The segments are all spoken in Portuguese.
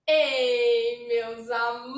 Ei, meus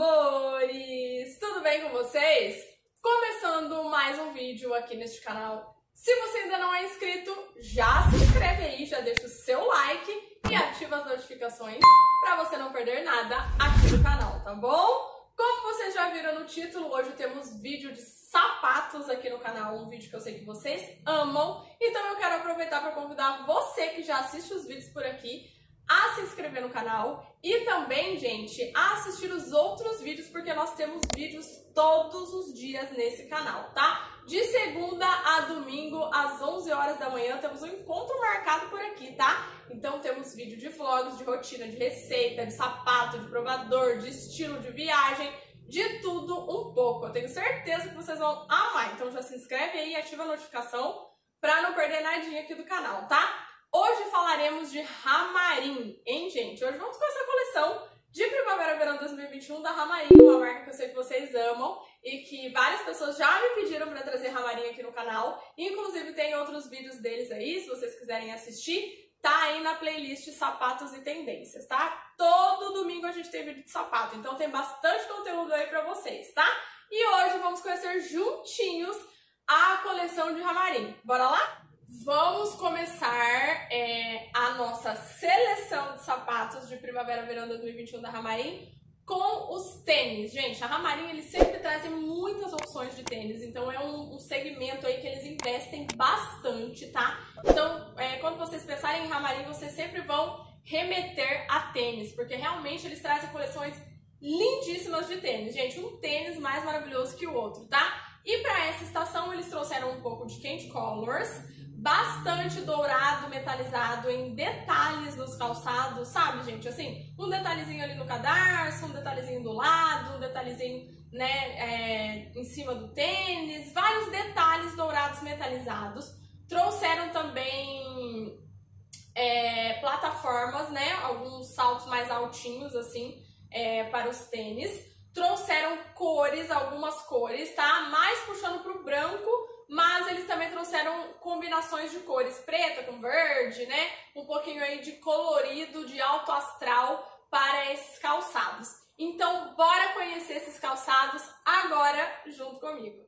amores! Tudo bem com vocês? Começando mais um vídeo aqui neste canal. Se você ainda não é inscrito, já se inscreve aí, já deixa o seu like e ativa as notificações para você não perder nada aqui no canal, tá bom? Como vocês já viram no título, hoje temos vídeo de sapatos aqui no canal, um vídeo que eu sei que vocês amam. Então eu quero aproveitar para convidar você que já assiste os vídeos por aqui a se inscrever no canal e também, gente, a assistir os outros vídeos, porque nós temos vídeos todos os dias nesse canal, tá? De segunda a domingo, às 11 horas da manhã, temos um encontro marcado por aqui, tá? Então temos vídeo de vlogs, de rotina, de receita, de sapato, de provador, de estilo, de viagem, de tudo um pouco. Eu tenho certeza que vocês vão amar, então já se inscreve aí e ativa a notificação pra não perder nadinha aqui do canal, tá? Hoje falaremos de Ramarim, hein, gente? Hoje vamos com essa coleção de Primavera-Verão 2021 da Ramarim, uma marca que eu sei que vocês amam e que várias pessoas já me pediram para trazer Ramarim aqui no canal. Inclusive tem outros vídeos deles aí, se vocês quiserem assistir, tá aí na playlist Sapatos e Tendências, tá? Todo domingo a gente tem vídeo de sapato, então tem bastante conteúdo aí para vocês, tá? E hoje vamos conhecer juntinhos a coleção de Ramarim. Bora lá? Vamos começar a nossa seleção de sapatos de Primavera-Verão 2021 da Ramarim com os tênis. Gente, a Ramarim, eles sempre trazem muitas opções de tênis, então é um segmento aí que eles investem bastante, tá? Então, quando vocês pensarem em Ramarim, vocês sempre vão remeter a tênis, porque realmente eles trazem coleções lindíssimas de tênis. Gente, um tênis mais maravilhoso que o outro, tá? E para essa estação, eles trouxeram um pouco de candy colors, bastante dourado, metalizado em detalhes nos calçados, sabe, gente? Assim, um detalhezinho ali no cadarço, um detalhezinho do lado, um detalhezinho, né, em cima do tênis, vários detalhes dourados metalizados. Trouxeram também plataformas, né, alguns saltos mais altinhos, assim, para os tênis. Trouxeram cores, algumas cores, tá? Mais puxando pro branco, mas eles também trouxeram combinações de cores, preta com verde, né? Um pouquinho aí de colorido, de alto astral para esses calçados. Então, bora conhecer esses calçados agora junto comigo.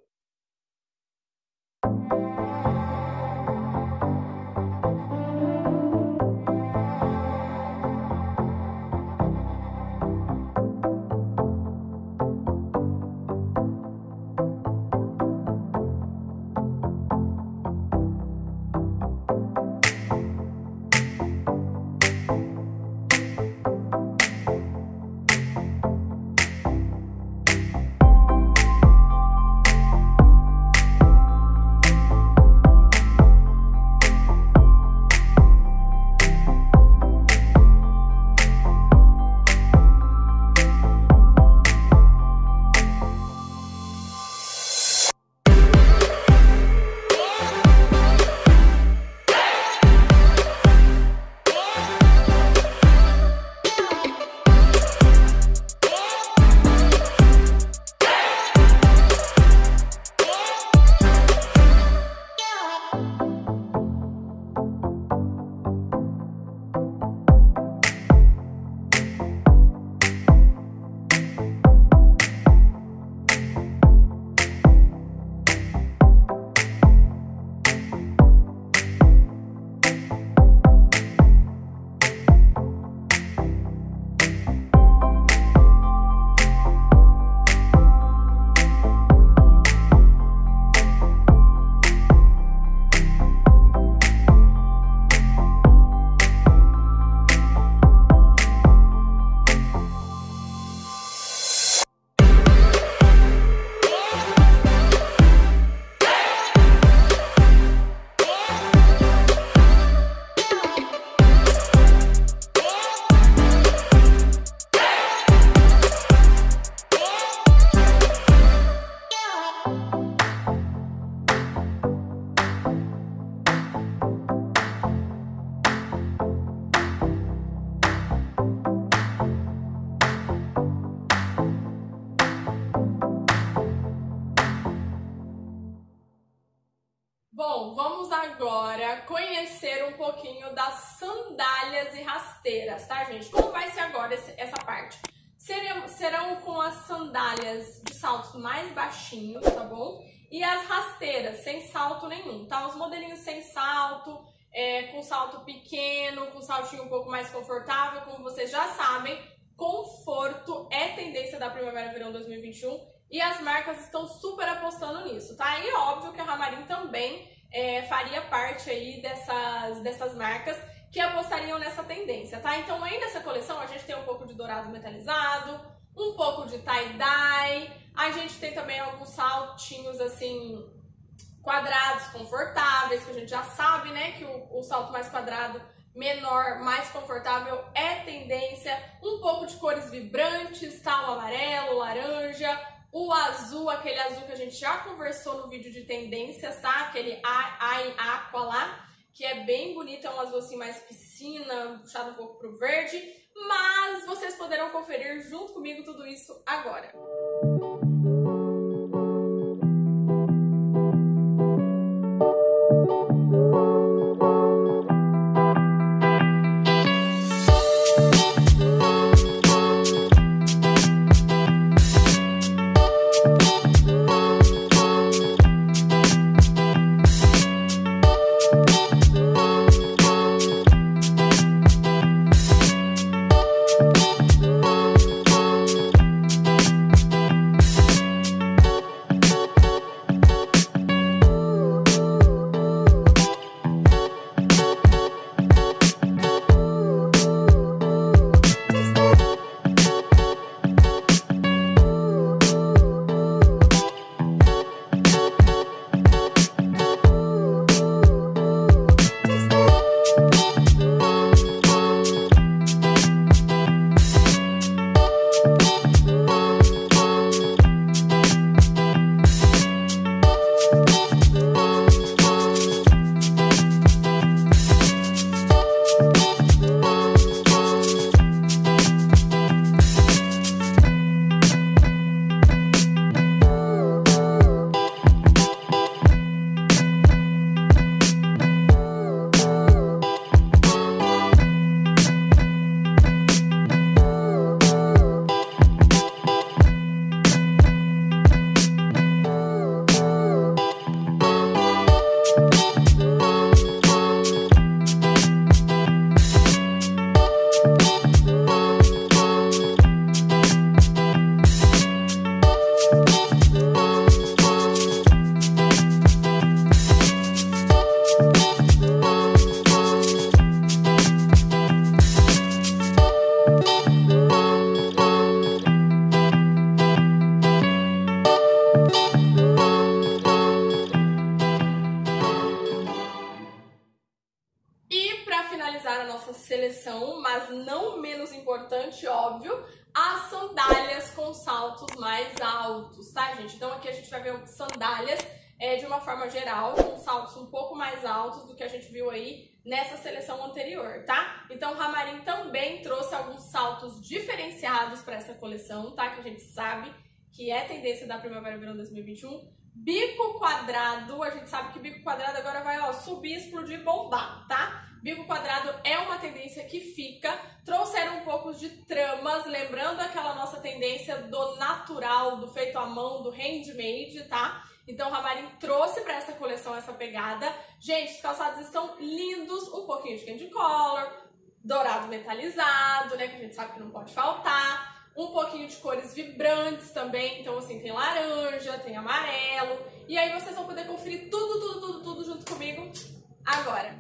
Bom, vamos agora conhecer um pouquinho das sandálias e rasteiras, tá, gente? Como vai ser agora essa parte? as sandálias de saltos mais baixinhos, tá bom? E as rasteiras, sem salto nenhum, tá? Os modelinhos sem salto, com salto pequeno, com saltinho um pouco mais confortável, como vocês já sabem, conforto é tendência da Primavera-Verão 2021 e as marcas estão super apostando nisso, tá? E óbvio que a Ramarin também faria parte aí dessas marcas que apostariam nessa tendência, tá? Então aí nessa coleção a gente tem um pouco de dourado metalizado, um pouco de tie-dye, a gente tem também alguns saltinhos assim quadrados, confortáveis, que a gente já sabe, né, que o salto mais quadrado, menor, mais confortável é tendência, um pouco de cores vibrantes, tá? O amarelo, o laranja, o azul, aquele azul que a gente já conversou no vídeo de tendências, tá? Aquele Aqua lá, que é bem bonito, é um azul assim mais piscina, puxado um pouco pro verde, mas vocês poderão conferir junto comigo tudo isso agora. Seleção, mas não menos importante, óbvio, as sandálias com saltos mais altos, tá, gente? Então aqui a gente vai ver sandálias de uma forma geral, com saltos um pouco mais altos do que a gente viu aí nessa seleção anterior, tá? Então Ramarin também trouxe alguns saltos diferenciados para essa coleção, tá? Que a gente sabe que é tendência da Primavera-Verão 2021. Bico quadrado, a gente sabe que bico quadrado agora vai, ó, subir, explodir, bombar, tá? Bico quadrado é uma tendência que fica. Trouxeram um pouco de tramas, lembrando aquela nossa tendência do natural, do feito à mão, do handmade, tá? Então, Ramarin trouxe para essa coleção essa pegada. Gente, os calçados estão lindos, um pouquinho de candy color, dourado metalizado, né, que a gente sabe que não pode faltar. Um pouquinho de cores vibrantes também, então assim, tem laranja, tem amarelo. E aí vocês vão poder conferir tudo junto comigo agora.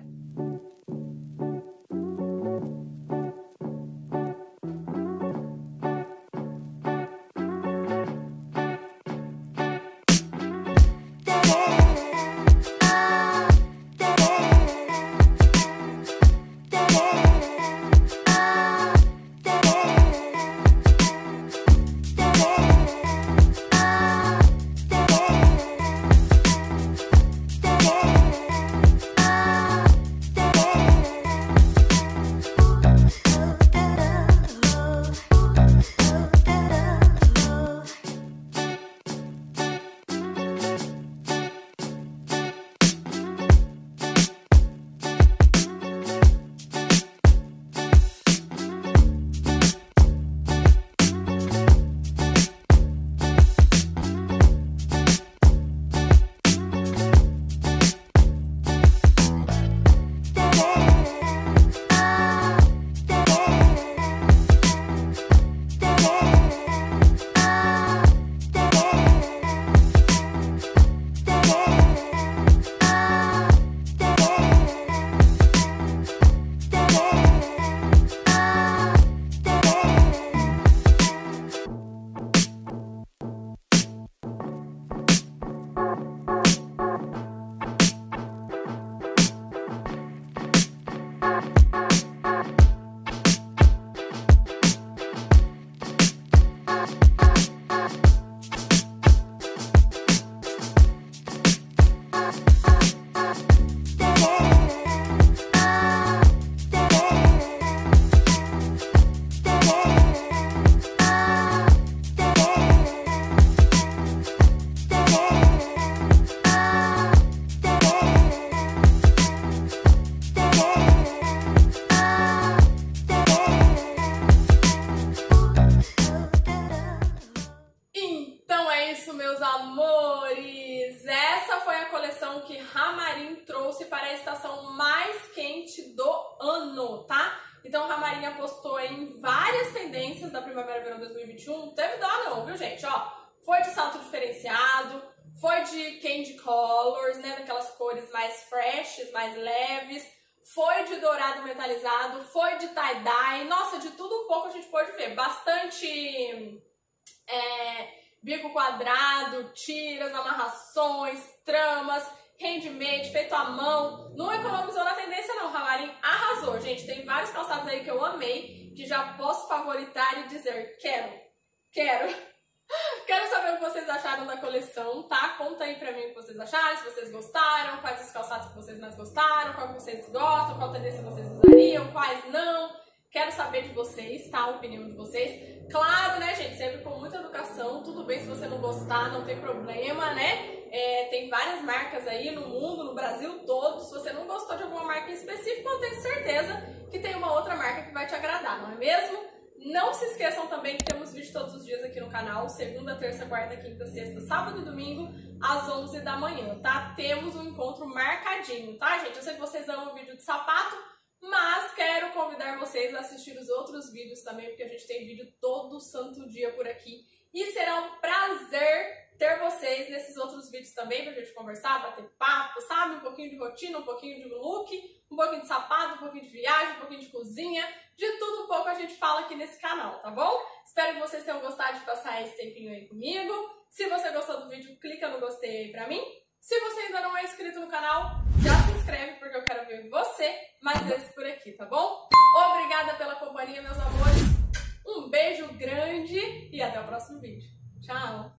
para a estação mais quente do ano, tá? Então, a Marinha postou em várias tendências da Primavera-Verão 2021. Não teve dó não, viu, gente? Ó, foi de salto diferenciado, foi de candy colors, né? Daquelas cores mais freshes, mais leves. Foi de dourado metalizado, foi de tie-dye. Nossa, de tudo um pouco a gente pode ver. Bastante bico quadrado, tiras, amarrações, tramas, handmade, feito à mão. Não economizou na tendência não, Ramarim arrasou, gente. Tem vários calçados aí que eu amei, que já posso favoritar e dizer quero saber o que vocês acharam da coleção, tá? Conta aí pra mim o que vocês acharam, se vocês gostaram, quais os calçados que vocês mais gostaram, qual que vocês gostam, qual tendência vocês usariam, quais não. Quero saber de vocês, tá? A opinião de vocês. Claro, né, gente? Sempre com muita educação. Tudo bem se você não gostar, não tem problema, né? Tem várias marcas aí no mundo, no Brasil todo. Se você não gostou de alguma marca em específico, eu tenho certeza que tem uma outra marca que vai te agradar, não é mesmo? Não se esqueçam também que temos vídeo todos os dias aqui no canal. Segunda, terça, quarta, quinta, sexta, sábado e domingo, às 11 da manhã, tá? Temos um encontro marcadinho, tá, gente? Eu sei que vocês amam vídeo de sapato, mas quero convidar vocês a assistir os outros vídeos também, porque a gente tem vídeo todo santo dia por aqui. E será um prazer ter vocês nesses outros vídeos também, pra gente conversar, bater papo, sabe? Um pouquinho de rotina, um pouquinho de look, um pouquinho de sapato, um pouquinho de viagem, um pouquinho de cozinha. De tudo um pouco a gente fala aqui nesse canal, tá bom? Espero que vocês tenham gostado de passar esse tempinho aí comigo. Se você gostou do vídeo, clica no gostei aí pra mim. Se você ainda não é inscrito no canal, já se inscreve porque eu quero ver você mais vezes por aqui, tá bom? Obrigada pela companhia, meus amores. Um beijo grande e até o próximo vídeo. Tchau!